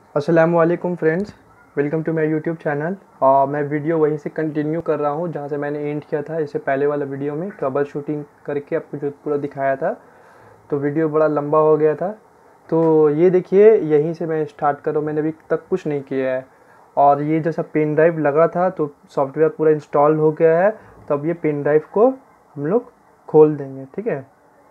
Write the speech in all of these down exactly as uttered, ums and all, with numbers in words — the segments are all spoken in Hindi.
अस्सलामुअलैकुम friends, welcome to my YouTube channel. और मैं वीडियो वहीं से कंटिन्यू कर रहा हूँ जहाँ से मैंने एंड किया था। इससे पहले वाला वीडियो में ट्रबल शूटिंग करके आपको जो पूरा दिखाया था, तो वीडियो बड़ा लंबा हो गया था। तो ये देखिए, यहीं से मैं स्टार्ट कर रहा हूँ। मैंने अभी तक कुछ नहीं किया है। और ये जैसा पेन ड्राइव लगा था तो सॉफ्टवेयर पूरा इंस्टॉल हो गया है। तो अब ये पेन ड्राइव को हम लोग खोल देंगे, ठीक है।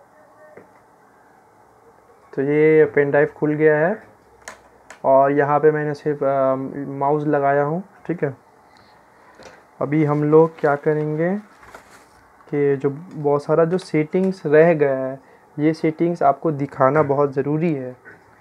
तो ये पेन ड्राइव खुल गया है और यहाँ पे मैंने सिर्फ माउस लगाया हूँ, ठीक है। अभी हम लोग क्या करेंगे कि जो बहुत सारा जो सेटिंग्स रह गया है, ये सेटिंग्स आपको दिखाना बहुत ज़रूरी है।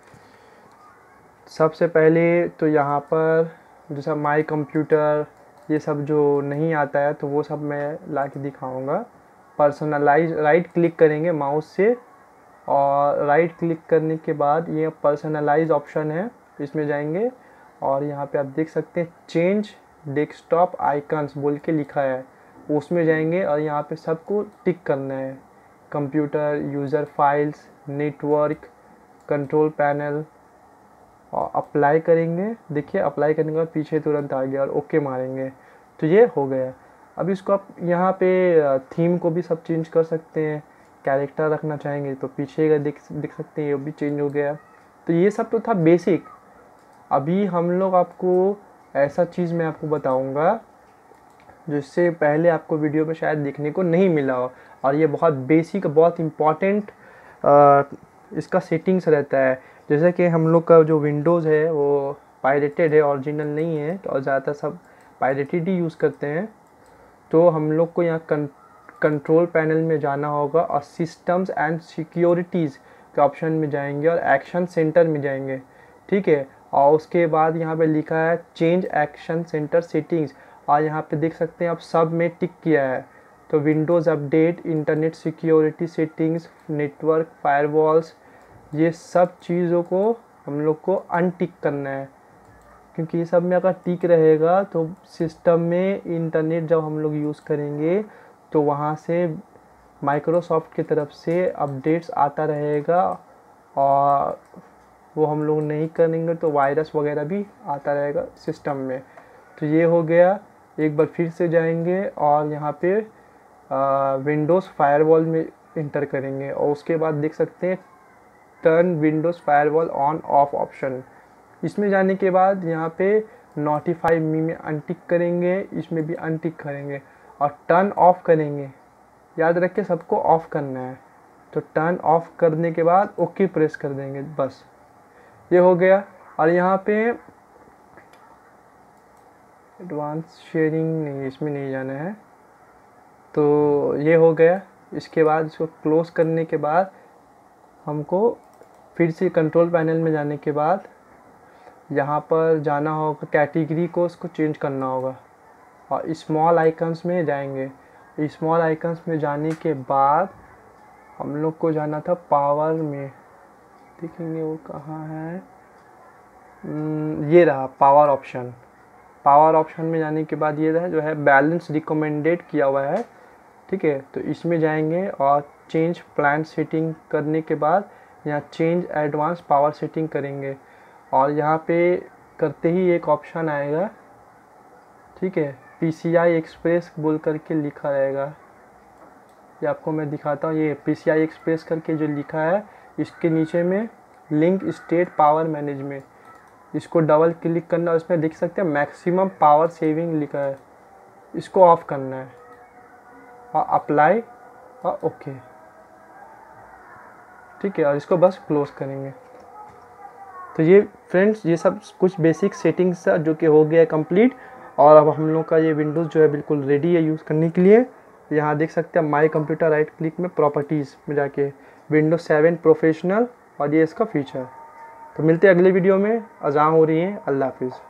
सबसे पहले तो यहाँ पर जैसा माई कंप्यूटर, ये सब जो नहीं आता है तो वो सब मैं ला के दिखाऊँगा। पर्सनलाइज राइट क्लिक करेंगे माउस से और राइट क्लिक करने के बाद ये पर्सनलाइज ऑप्शन है, इसमें जाएंगे और यहाँ पे आप देख सकते हैं चेंज डेस्कटॉप आइकन्स बोल के लिखा है, उसमें जाएंगे और यहाँ पे सबको टिक करना है। Computer, user files, network, control panel और अप्लाई करेंगे। देखिए अप्लाई करने के बाद पीछे तुरंत आ गया और ओके मारेंगे तो ये हो गया। अब इसको आप यहाँ पे थीम को भी सब चेंज कर सकते हैं। कैरेक्टर रखना चाहेंगे तो पीछे का देख देख सकते हैं, ये भी चेंज हो गया। तो ये सब तो था बेसिक। अभी हम लोग आपको ऐसा चीज़ मैं आपको बताऊंगा जिससे पहले आपको वीडियो में शायद देखने को नहीं मिला हो, और ये बहुत बेसिक, बहुत इम्पॉर्टेंट इसका सेटिंग्स रहता है। जैसे कि हम लोग का जो विंडोज़ है वो पायरेटेड है, ओरिजिनल नहीं है, और ज़्यादातर सब पायरेटेड ही यूज़ करते हैं। तो हम लोग को यहाँ कंट्रोल पैनल में जाना होगा और सिस्टम्स एंड सिक्योरिटीज़ के ऑप्शन में जाएंगे और एक्शन सेंटर में जाएंगे, ठीक है। और उसके बाद यहाँ पे लिखा है चेंज एक्शन सेंटर सेटिंग्स, और यहाँ पे देख सकते हैं आप सब में टिक किया है। तो Windows update, internet security settings, network, firewalls, ये सब चीज़ों को हम लोग को अनटिक करना है, क्योंकि ये सब में अगर टिक रहेगा तो सिस्टम में इंटरनेट जब हम लोग यूज़ करेंगे तो वहाँ से माइक्रोसॉफ्ट की तरफ से अपडेट्स आता रहेगा, और वो हम लोग नहीं करेंगे तो वायरस वगैरह भी आता रहेगा सिस्टम में। तो ये हो गया। एक बार फिर से जाएंगे और यहाँ पे विंडोज़ फायरवॉल में इंटर करेंगे और उसके बाद देख सकते हैं turn Windows firewall on off option. इसमें जाने के बाद यहाँ पे नोटिफाई मी में अनटिक करेंगे, इसमें भी अनटिक करेंगे और टर्न ऑफ करेंगे। याद रख के सबको ऑफ़ करना है। तो टर्न ऑफ करने के बाद ओके प्रेस कर देंगे, बस ये हो गया। और यहाँ पे एडवांस शेयरिंग नहीं, इसमें नहीं जाना है। तो ये हो गया। इसके बाद इसको क्लोज करने के बाद हमको फिर से कंट्रोल पैनल में जाने के बाद यहाँ पर जाना होगा, कैटेगरी को उसको चेंज करना होगा और स्मॉल आइकन्स में जाएंगे। स्मॉल आइकन्स में जाने के बाद हम लोग को जाना था पावर में, देखेंगे वो कहाँ है, ये रहा पावर ऑप्शन। पावर ऑप्शन में जाने के बाद ये रहा जो है बैलेंस रिकमेंडेड किया हुआ है, ठीक है। तो इसमें जाएंगे और चेंज प्लान सेटिंग करने के बाद यहाँ चेंज एडवांस पावर सेटिंग करेंगे और यहाँ पे करते ही एक ऑप्शन आएगा, ठीक है, पीसीआई एक्सप्रेस बोल करके लिखा रहेगा। ये आपको मैं दिखाता हूँ। ये पीसीआई एक्सप्रेस करके जो लिखा है, इसके नीचे में लिंक स्टेट पावर मैनेजमेंट, इसको डबल क्लिक करना और इसमें देख सकते हैं मैक्सिमम पावर सेविंग लिखा है, इसको ऑफ करना है और अप्लाई और ओके, ठीक है। और इसको बस क्लोज करेंगे। तो ये फ्रेंड्स, ये सब कुछ बेसिक सेटिंग्स जो कि हो गया है कंप्लीट। और अब हम लोग का ये विंडोज़ जो है बिल्कुल रेडी है यूज़ करने के लिए। यहाँ देख सकते हैं माई कंप्यूटर, राइट क्लिक में प्रॉपर्टीज़ में जाके विंडोज सेवन प्रोफेशनल, और ये इसका फीचर। तो मिलते हैं अगले वीडियो में। अज़ान हो रही है, अल्लाह हाफिज़।